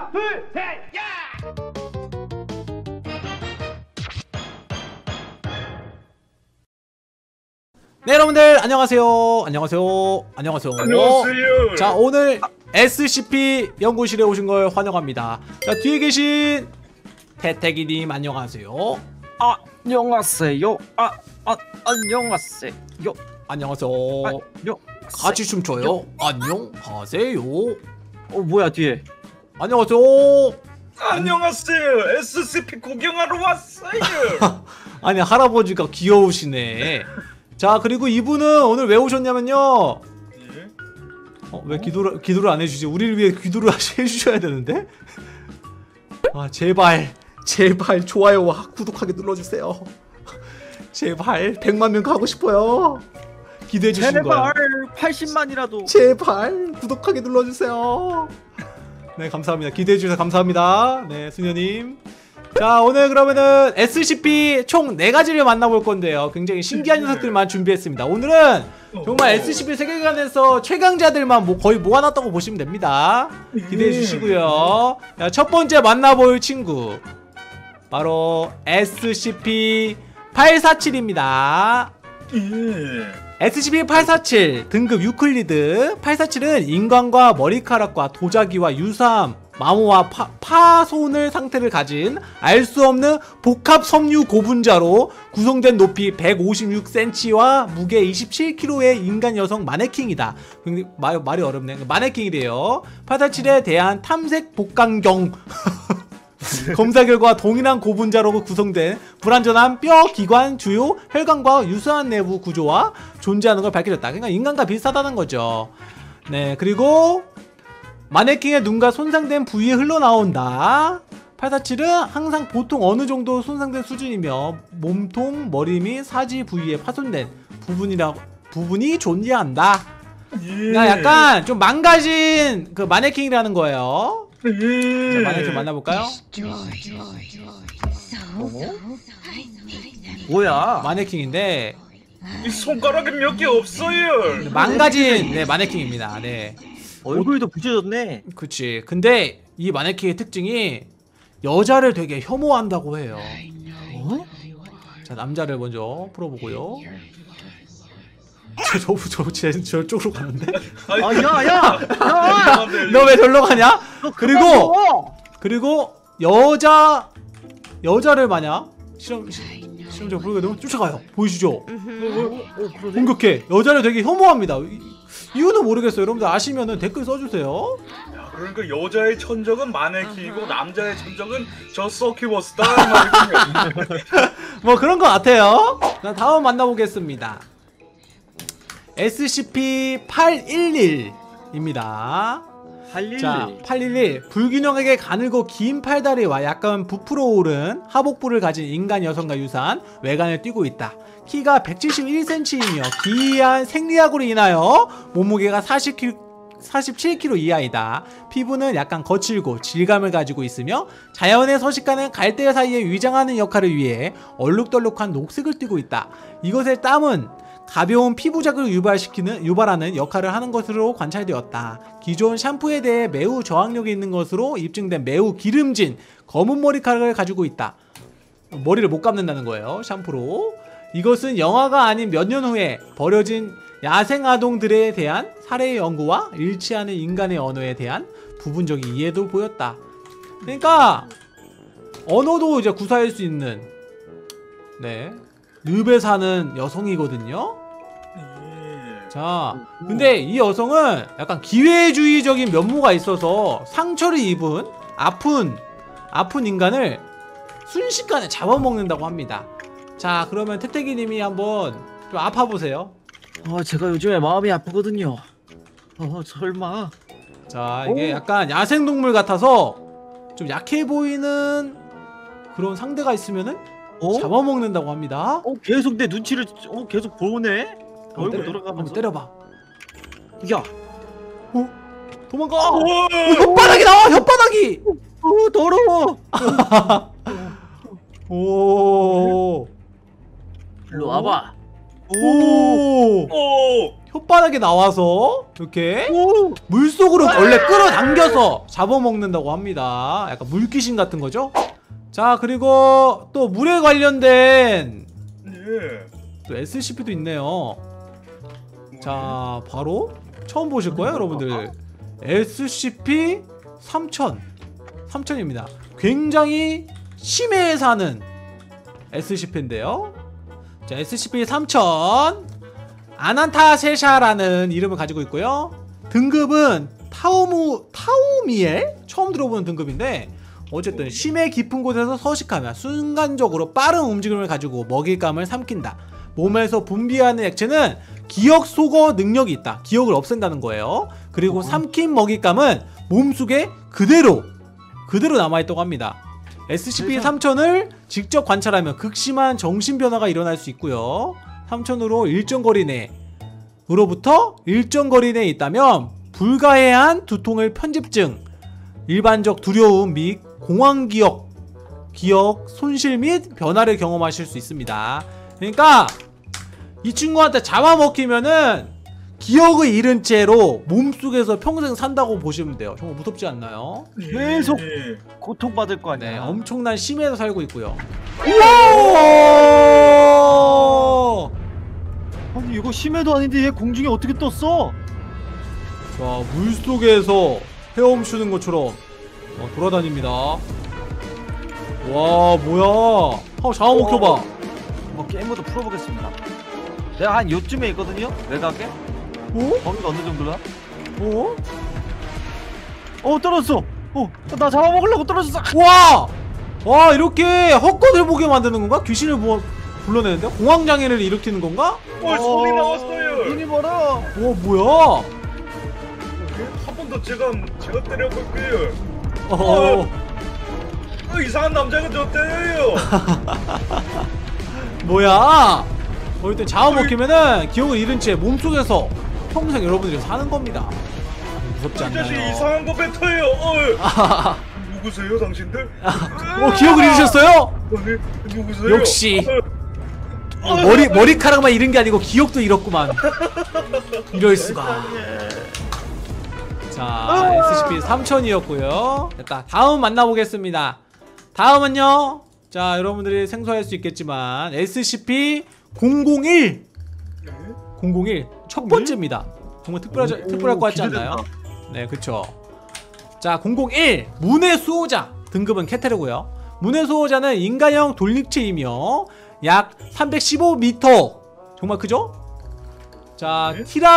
하나, 둘, 셋, 야! 네, 여러분들 안녕하세요. 안녕하세요. 안녕하세요. 안녕하세요. 자, 오늘 SCP 연구실에 오신 걸 환영합니다. 자, 뒤에 계신 태태기님 안녕하세요. 안녕하세요. 안녕하세요. 안녕하세요. 안녕. 같이 춤춰요. 안녕하세요. 뭐야 뒤에? 안녕하세요. 안녕하세요. SCP 구경하러 왔어요. 아니, 할아버지가 귀여우시네. 자, 그리고 이분은 오늘 왜 오셨냐면요. 왜 기도를 안 해주지? 우리를 위해 기도를 해주셔야 되는데? 제발 좋아요와 구독하기 눌러주세요. 제발 100만 명 가고 싶어요. 기대해 주시는 거예요. 제발 80만이라도. 제발 구독하기 눌러주세요. 네, 감사합니다. 기대해 주셔서 감사합니다. 네, 수녀님. 자, 오늘 그러면은 SCP 총 4가지를 만나볼 건데요. 굉장히 신기한 녀석들만 준비했습니다. 오늘은 정말 SCP 세계관에서 최강자들만 거의 모아놨다고 보시면 됩니다. 기대해 주시고요. 자, 첫 번째 만나볼 친구 바로 SCP-847입니다. SCP-847 등급 유클리드. 847은 인간과 머리카락과 도자기와 유사함, 마모와 파손을 상태를 가진 알 수 없는 복합 섬유 고분자로 구성된 높이 156cm와 무게 27kg의 인간 여성 마네킹이다. 말이 어렵네. 마네킹이래요. 847에 대한 탐색 복강경 검사 결과 동일한 고분자로 구성된 불완전한 뼈, 기관, 주요, 혈관과 유사한 내부 구조와 존재하는 걸 밝혀졌다. 그러니까 인간과 비슷하다는 거죠. 네, 그리고 마네킹의 눈과 손상된 부위에 흘러나온다. 847은 항상 보통 어느 정도 손상된 수준이며 몸통, 머리 및 사지 부위에 파손된 부분이 존재한다. 그러니까 약간 좀 망가진 그 마네킹이라는 거예요. 자, 마네킹 만나볼까요? 뭐야? 마네킹인데 이 손가락에 몇 개 없어요. 망가진 마네킹입니다. 네. 얼굴도 부셔졌네. 그치. 근데 이 마네킹의 특징이 여자를 되게 혐오한다고 해요. 자, 남자를 먼저 풀어보고요. 저쪽으로 가는데? 야! 너 왜 절로 가냐? 그리고 여자를 마냥 실험자 부르게 되면 쫓아가요. 보이시죠? 공격해. 여자를 되게 혐오합니다. 이유는 모르겠어요. 여러분들 아시면은 댓글 써주세요. 야, 그러니까 여자의 천적은 마네킹이고 남자의 천적은 저 서큐버스다 말이군요. 뭐 그런 것 같아요. 자, 다음 만나보겠습니다. SCP-811입니다. 811. 자, 811 불균형하게 가늘고 긴 팔다리와 약간 부풀어 오른 하복부를 가진 인간 여성과 유사한 외관을 띠고 있다. 키가 171cm이며 기이한 생리학으로 인하여 몸무게가 47kg 이하이다. 피부는 약간 거칠고 질감을 가지고 있으며 자연의 서식하는 갈대 사이에 위장하는 역할을 위해 얼룩덜룩한 녹색을 띠고 있다. 이것의 땀은 가벼운 피부 자극을 유발하는 역할을 하는 것으로 관찰되었다. 기존 샴푸에 대해 매우 저항력이 있는 것으로 입증된 매우 기름진 검은 머리카락을 가지고 있다. 머리를 못 감는다는 거예요, 샴푸로. 이것은 영화가 아닌 몇 년 후에 버려진 야생아동들에 대한 살해 연구와 일치하는 인간의 언어에 대한 부분적인 이해도 보였다. 그러니까 언어도 이제 구사할 수 있는, 네, 늪에 사는 여성이거든요. 자, 근데 이 여성은 약간 기회주의적인 면모가 있어서 상처를 입은 아픈 인간을 순식간에 잡아먹는다고 합니다. 자, 그러면 태태기님이 한번 좀 아파보세요. 제가 요즘에 마음이 아프거든요. 설마. 자, 이게 약간 야생동물 같아서 좀 약해 보이는 그런 상대가 있으면은 잡아먹는다고 합니다. 계속 내 눈치를 계속 보네. 얼굴 한번 돌아가면서. 때려봐. 야, 도망가. 혓바닥이 나와. 혓바닥이. 더러워. 오. 일로 와봐. 오. 오. 손바닥에 나와서 이렇게 오! 물속으로 원래 끌어당겨서 잡아먹는다고 합니다. 약간 물귀신 같은 거죠. 자, 그리고 또 물에 관련된 예. 또 SCP도 있네요. 자, 바로 처음 보실 거예요, 여러분들. SCP-3000입니다. 굉장히 심해에 사는 SCP인데요. 자, SCP-3000 아난타세샤라는 이름을 가지고 있고요. 등급은 타우미엘? 처음 들어보는 등급인데 어쨌든 심해 깊은 곳에서 서식하며 순간적으로 빠른 움직임을 가지고 먹잇감을 삼킨다. 몸에서 분비하는 액체는 기억 소거 능력이 있다. 기억을 없앤다는 거예요. 그리고 삼킨 먹잇감은 몸속에 그대로 남아있다고 합니다. SCP-3000을 직접 관찰하면 극심한 정신변화가 일어날 수 있고요. 3000으로 일정 거리 내로부터 일정 거리 내에 있다면 불가해한 두통을 편집증, 일반적 두려움 및 공황기억, 손실 및 변화를 경험하실 수 있습니다. 그러니까 이 친구한테 잡아먹히면은 기억을 잃은 채로 몸속에서 평생 산다고 보시면 돼요. 정말 무섭지 않나요? 계속 예. 고통받을 거 아니야. 네, 엄청난 심해에서 살고 있고요. 우와! 아니 이거 심해도 아닌데 얘 공중에 어떻게 떴어? 자, 물속에서 헤엄치는 것처럼 돌아다닙니다. 와, 뭐야? 한번 잡아먹혀봐. 한번 게임 모드 풀어보겠습니다. 내가 한 요쯤에 있거든요? 외곽에? 어? 범위가 어느 정도야? 어? 떨어졌어! 나 잡아먹으려고 떨어졌어! 와! 와, 이렇게 헛것을 보게 만드는 건가? 귀신을 불러내는데? 공황장애를 일으키는 건가? 소리 나왔어요. 눈이 멀어! 와, 뭐야? 한 번 더 제가 때려볼게요. 이상한 남자가 저 때려요. 뭐야? 일단 잡아먹히면은 기억을 잃은 채 몸속에서 평생 여러분들이 사는 겁니다. 무섭지 이 자식 않나요? 이상한 거 뱉어요. 누구세요, 당신들? 기억을 잃으셨어요? 아니, 누구세요? 역시. 머리카락만 잃은 게 아니고 기억도 잃었구만. 이럴 수가. 자, SCP-3000이었고요. 됐다. 다음 만나보겠습니다. 다음은요. 자, 여러분들이 생소할 수 있겠지만 SCP-001. 001. 첫 번째입니다. 정말 특별할 것 같지 않나요? 네, 그쵸. 자, 001. 문의 수호자. 등급은 캐테르고요. 문의 수호자는 인간형 돌립체이며 약 315m. 정말 크죠? 자,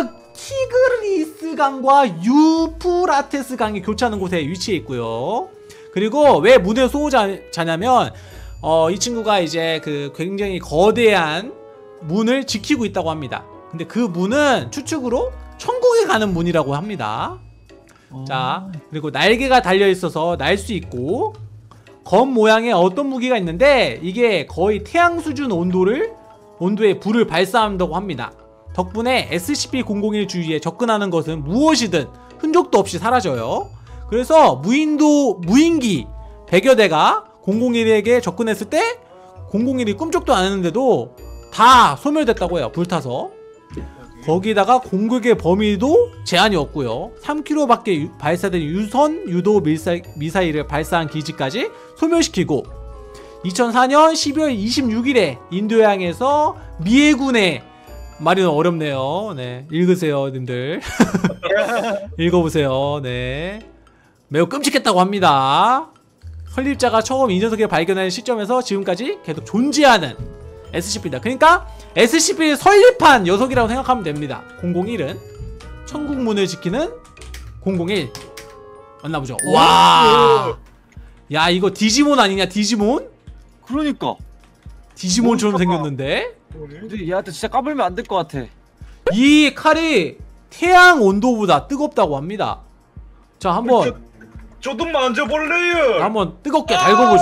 티그리스 강과 유프라테스 강이 교차하는 곳에 위치해 있고요. 그리고 왜 문의 수호자냐면 이 친구가 이제 그 굉장히 거대한 문을 지키고 있다고 합니다. 근데 그 문은 추측으로 천국에 가는 문이라고 합니다. 자, 그리고 날개가 달려있어서 날 수 있고 검 모양의 어떤 무기가 있는데 이게 거의 태양 수준 온도에 불을 발사한다고 합니다. 덕분에 SCP-001 주위에 접근하는 것은 무엇이든 흔적도 없이 사라져요. 그래서 무인기 100여 대가 001에게 접근했을 때 001이 꿈쩍도 안 했는데도 다 소멸됐다고 해요. 불타서. 거기다가 공격의 범위도 제한이 없고요. 3km 밖에 발사된 유선 유도 미사일을 발사한 기지까지 소멸시키고 2004년 12월 26일에 인도양에서 미해군의 말이 어렵네요. 네, 읽으세요, 님들. 읽어보세요. 네, 매우 끔찍했다고 합니다. 설립자가 처음 이 녀석을 발견한 시점에서 지금까지 계속 존재하는 SCP다. 그러니까 SCP 설립한 녀석이라고 생각하면 됩니다. 001은 천국문을 지키는 001 만나보죠. 와, 야, 이거 디지몬 아니냐? 디지몬? 그러니까 디지몬처럼 생겼는데 근데 얘한테 진짜 까불면 안 될 것 같아. 이 칼이 태양 온도보다 뜨겁다고 합니다. 자, 한번 저도 만져볼래요. 한번 뜨겁게 달궈보죠.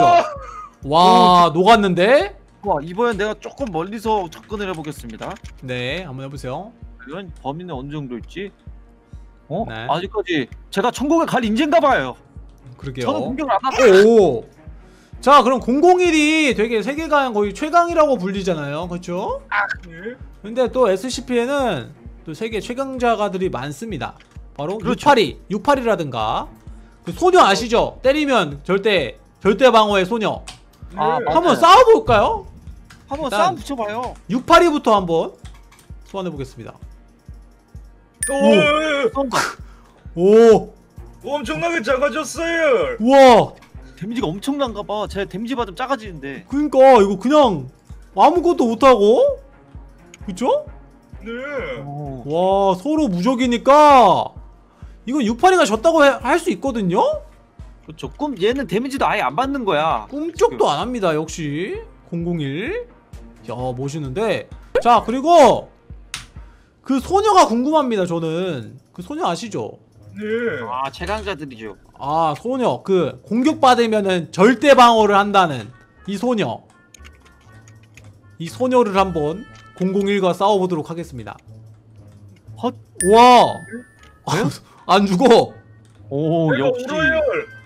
와, 녹았는데? 와, 이번엔 내가 조금 멀리서 접근을 해보겠습니다. 네, 한번 해보세요. 이런 범위는 어느 정도 있지? 네. 아직까지 제가 천국에 갈 인재인가 봐요. 그러게요. 저는 공격을 안 하고. 오. 자, 그럼 001이 되게 세계관 거의 최강이라고 불리잖아요. 그렇죠? 예? 근데 또 SCP에는 또 세계 최강자가들이 많습니다. 바로 그렇죠. 682라든가 그 소녀 아시죠? 때리면 절대 방어의 소녀. 아, 네. 맞아요. 한번 싸워볼까요? 한번 일단- 싸움 붙여봐요. 682부터 한번 소환해보겠습니다. 오, 쏜다. 오, 엄청나게 작아졌어요. 우와, 데미지가 엄청난가봐. 제 데미지 받으면 작아지는데. 그니까 이거 그냥 아무것도 못하고, 그쵸? 네. 오. 와, 서로 무적이니까 이건 682가 졌다고 할 수 있거든요? 그렇죠. 꿈 얘는 데미지도 아예 안 받는 거야. 꿈쩍도 안 합니다. 역시 001. 야, 멋있는데. 자, 그리고 그 소녀가 궁금합니다. 저는 그 소녀 아시죠? 네. 아, 최강자들이죠. 아, 소녀 그 공격받으면은 절대 방어를 한다는 이 소녀. 이 소녀를 한번 001과 싸워보도록 하겠습니다. 헛. 와, 안 죽어. 오, 내가 역시. 울어요.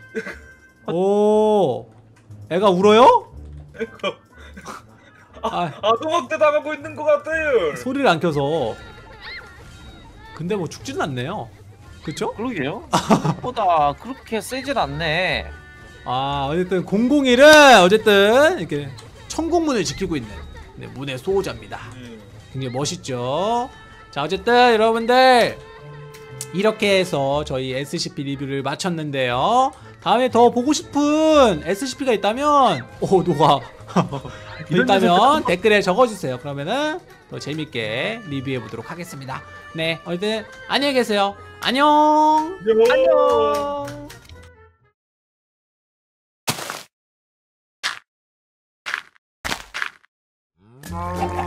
오, 애가 울어요? 내가 아, 아동학대 당하고 있는 것 같아요. 소리를 안 켜서. 근데 뭐 죽지는 않네요. 그쵸? 그러게요. 생각보다 그렇게 세진 않네. 아, 어쨌든 001은 어쨌든 이렇게 천국문을 지키고 있는 네, 문의 수호자입니다. 굉장히 멋있죠. 자, 어쨌든 여러분들 이렇게 해서 저희 SCP 리뷰를 마쳤는데요. 다음에 더 보고 싶은 SCP가 있다면 노가 있다면 댓글에 적어주세요. 그러면은 더 재밌게 리뷰해보도록 하겠습니다. 네, 어쨌든 안녕히 계세요. 안녕. 안녕. 안녕.